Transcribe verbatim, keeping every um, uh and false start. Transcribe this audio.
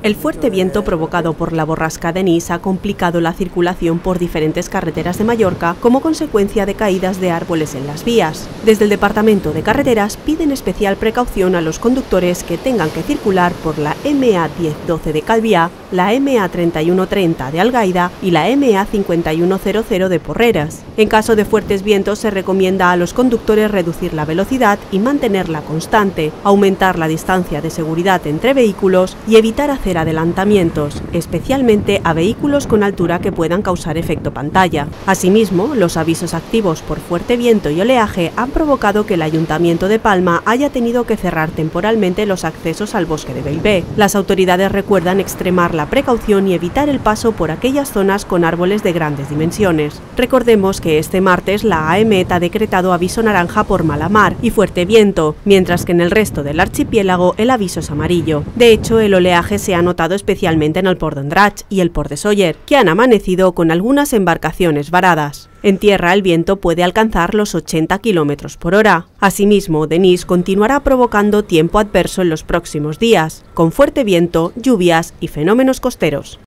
El fuerte viento provocado por la borrasca Denise ha complicado la circulación por diferentes carreteras de Mallorca como consecuencia de caídas de árboles en las vías. Desde el Departamento de Carreteras piden especial precaución a los conductores que tengan que circular por la eme a diez doce de Calviá, la eme a treinta y uno treinta de Algaida y la eme a cincuenta y uno cero cero de Porreras. En caso de fuertes vientos se recomienda a los conductores reducir la velocidad y mantenerla constante, aumentar la distancia de seguridad entre vehículos y evitar hacer adelantamientos, especialmente a vehículos con altura que puedan causar efecto pantalla. Asimismo, los avisos activos por fuerte viento y oleaje han provocado que el Ayuntamiento de Palma haya tenido que cerrar temporalmente los accesos al bosque de Bellver. Las autoridades recuerdan extremar la precaución y evitar el paso por aquellas zonas con árboles de grandes dimensiones. Recordemos que este martes la AEMET ha decretado aviso naranja por mala mar y fuerte viento, mientras que en el resto del archipiélago el aviso es amarillo. De hecho, el oleaje se ha notado especialmente en el Port d'Andratx y el Port de Sóller, que han amanecido con algunas embarcaciones varadas. En tierra el viento puede alcanzar los ochenta kilómetros por hora. Asimismo, Denise continuará provocando tiempo adverso en los próximos días, con fuerte viento, lluvias y fenómenos costeros.